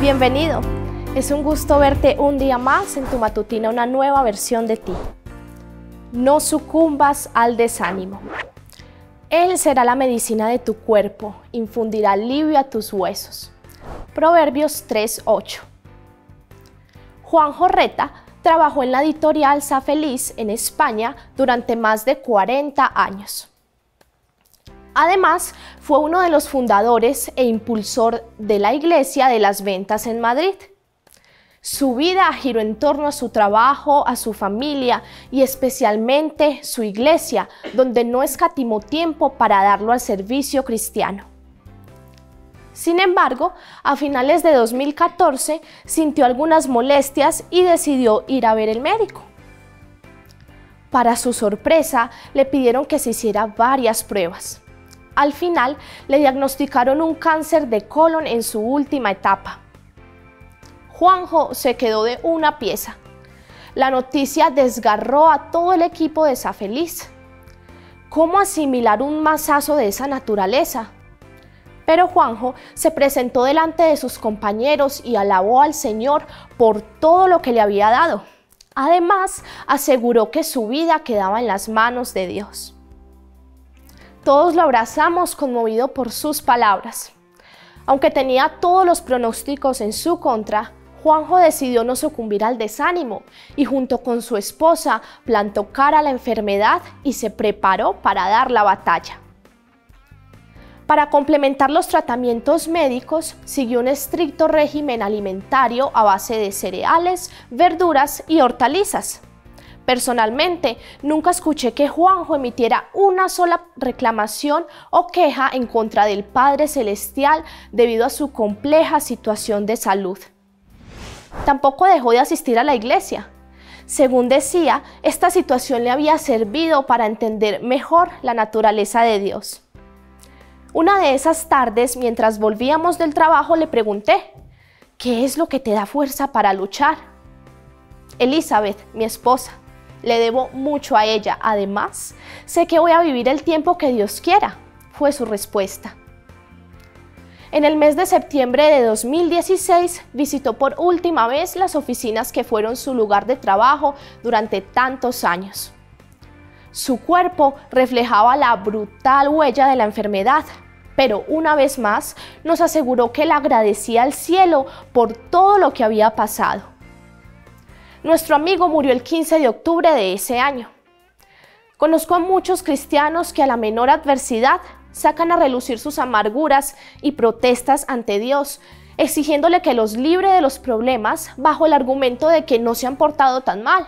Bienvenido, es un gusto verte un día más en tu matutina, una nueva versión de ti. No sucumbas al desánimo. Él será la medicina de tu cuerpo, infundirá alivio a tus huesos. Proverbios 3:8. Juanjo Reta trabajó en la editorial Sa Feliz en España durante más de 40 años. Además, fue uno de los fundadores e impulsor de la Iglesia de las Ventas en Madrid. Su vida giró en torno a su trabajo, a su familia y especialmente su iglesia, donde no escatimó tiempo para darlo al servicio cristiano. Sin embargo, a finales de 2014 sintió algunas molestias y decidió ir a ver el médico. Para su sorpresa, le pidieron que se hiciera varias pruebas. Al final, le diagnosticaron un cáncer de colon en su última etapa. Juanjo se quedó de una pieza. La noticia desgarró a todo el equipo de Sa Feliz. ¿Cómo asimilar un mazazo de esa naturaleza? Pero Juanjo se presentó delante de sus compañeros y alabó al Señor por todo lo que le había dado. Además, aseguró que su vida quedaba en las manos de Dios. Todos lo abrazamos conmovido por sus palabras. Aunque tenía todos los pronósticos en su contra, Juanjo decidió no sucumbir al desánimo y junto con su esposa plantó cara a la enfermedad y se preparó para dar la batalla. Para complementar los tratamientos médicos, siguió un estricto régimen alimentario a base de cereales, verduras y hortalizas. Personalmente, nunca escuché que Juanjo emitiera una sola reclamación o queja en contra del Padre Celestial debido a su compleja situación de salud. Tampoco dejó de asistir a la iglesia. Según decía, esta situación le había servido para entender mejor la naturaleza de Dios. Una de esas tardes, mientras volvíamos del trabajo, le pregunté, ¿qué es lo que te da fuerza para luchar? Elizabeth, mi esposa. Le debo mucho a ella. Además, sé que voy a vivir el tiempo que Dios quiera, fue su respuesta. En el mes de septiembre de 2016, visitó por última vez las oficinas que fueron su lugar de trabajo durante tantos años. Su cuerpo reflejaba la brutal huella de la enfermedad, pero una vez más nos aseguró que le agradecía al cielo por todo lo que había pasado. Nuestro amigo murió el 15 de octubre de ese año. Conozco a muchos cristianos que a la menor adversidad sacan a relucir sus amarguras y protestas ante Dios, exigiéndole que los libre de los problemas bajo el argumento de que no se han portado tan mal.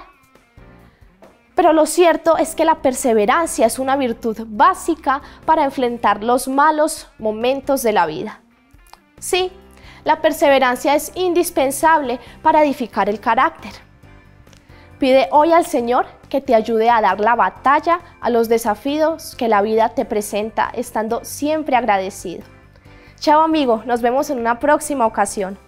Pero lo cierto es que la perseverancia es una virtud básica para enfrentar los malos momentos de la vida. Sí, la perseverancia es indispensable para edificar el carácter. Pide hoy al Señor que te ayude a dar la batalla a los desafíos que la vida te presenta, estando siempre agradecido. Chao amigo, nos vemos en una próxima ocasión.